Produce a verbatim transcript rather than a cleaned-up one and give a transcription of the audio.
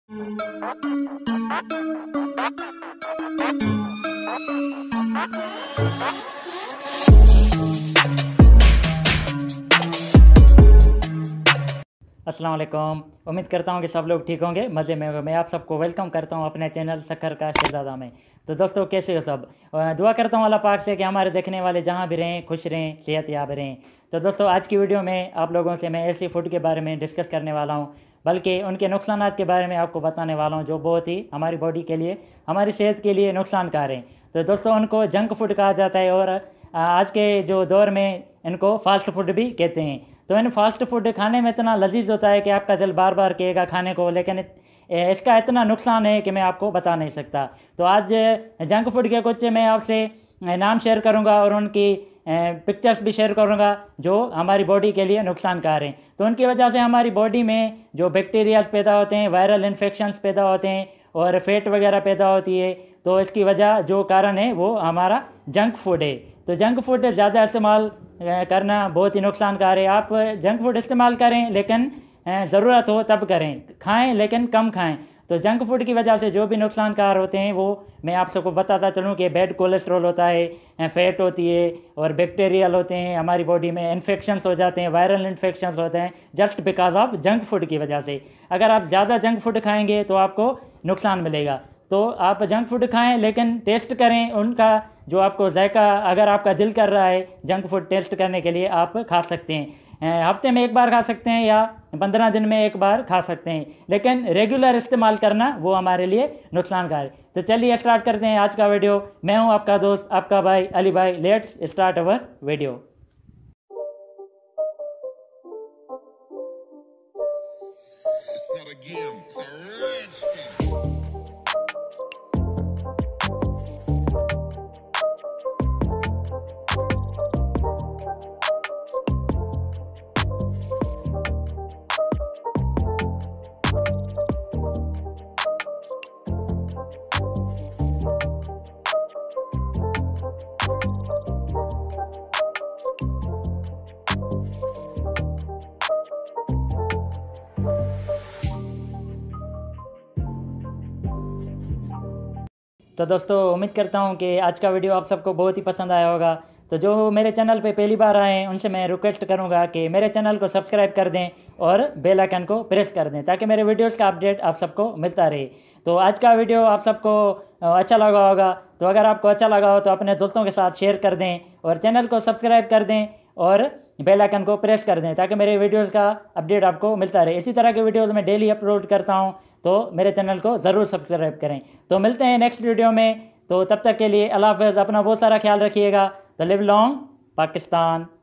अस्सलाम वालेकुम। उम्मीद करता हूँ कि सब लोग ठीक होंगे, मज़े में होंगे। मैं आप सबको वेलकम करता हूँ अपने चैनल शक्कर का शहज़ादा में। तो दोस्तों, कैसे हो सब? दुआ करता हूँ अल्लाह पाक से कि हमारे देखने वाले जहाँ भी रहें खुश रहें, सेहतयाब रहें। तो दोस्तों, आज की वीडियो में आप लोगों से मैं ऐसे फूड के बारे में डिस्कस करने वाला हूँ, बल्कि उनके नुकसानात के बारे में आपको बताने वाला हूँ, जो बहुत ही हमारी बॉडी के लिए, हमारी सेहत के लिए नुकसानकार हैं। तो दोस्तों, उनको जंक फूड कहा जाता है और आज के जो दौर में इनको फास्ट फूड भी कहते हैं। तो इन फास्ट फूड खाने में इतना लजीज होता है कि आपका दिल बार बार कहेगा खाने को, लेकिन इसका इतना नुकसान है कि मैं आपको बता नहीं सकता। तो आज जंक फूड के कुछ मैं आपसे नाम शेयर करूंगा और उनकी पिक्चर्स भी शेयर करूंगा जो हमारी बॉडी के लिए नुकसानकार हैं। तो उनकी वजह से हमारी बॉडी में जो बैक्टीरियाज पैदा होते हैं, वायरल इन्फेक्शंस पैदा होते हैं और फैट वगैरह पैदा होती है। तो इसकी वजह जो कारण है वो हमारा जंक फूड है। तो जंक फूड ज़्यादा इस्तेमाल करना बहुत ही नुकसानकार है। आप जंक फूड इस्तेमाल करें, लेकिन ज़रूरत हो तब करें, खाएं लेकिन कम खाएं। तो जंक फूड की वजह से जो भी नुकसानकार होते हैं वो मैं आप सबको बताता चलूँ कि बैड कोलेस्ट्रॉल होता है, फैट होती है और बैक्टीरियल होते हैं, हमारी बॉडी में इन्फेक्शंस हो जाते हैं, वायरल इन्फेक्शंस होते हैं just because of junk food की वजह से। अगर आप ज़्यादा जंक फूड खाएंगे तो आपको नुकसान मिलेगा। तो आप जंक फूड खाएं, लेकिन टेस्ट करें उनका जो आपको जायका, अगर आपका दिल कर रहा है जंक फूड टेस्ट करने के लिए आप खा सकते हैं। हफ्ते में एक बार खा सकते हैं या पंद्रह दिन में एक बार खा सकते हैं, लेकिन रेगुलर इस्तेमाल करना वो हमारे लिए नुकसानकार है। तो चलिए स्टार्ट करते हैं आज का वीडियो। मैं हूं आपका दोस्त, आपका भाई अली भाई। Let's start our video. तो दोस्तों, उम्मीद करता हूं कि आज का वीडियो आप सबको बहुत ही पसंद आया होगा। तो जो मेरे चैनल पे पहली बार आए हैं उनसे मैं रिक्वेस्ट करूंगा कि मेरे चैनल को सब्सक्राइब कर दें और बेल आइकन को प्रेस कर दें, ताकि मेरे वीडियोस का अपडेट आप सबको मिलता रहे। तो आज का वीडियो आप सबको अच्छा लगा होगा। तो अगर आपको अच्छा लगा हो तो अपने दोस्तों के साथ शेयर कर दें और चैनल को सब्सक्राइब कर दें और बेल आइकन को प्रेस कर दें, ताकि मेरे वीडियोस का अपडेट आपको मिलता रहे। इसी तरह के वीडियोस मैं डेली अपलोड करता हूं, तो मेरे चैनल को ज़रूर सब्सक्राइब करें। तो मिलते हैं नेक्स्ट वीडियो में। तो तब तक के लिए अल्लाह हाफ़िज़। अपना बहुत सारा ख्याल रखिएगा। तो लिव लॉन्ग पाकिस्तान।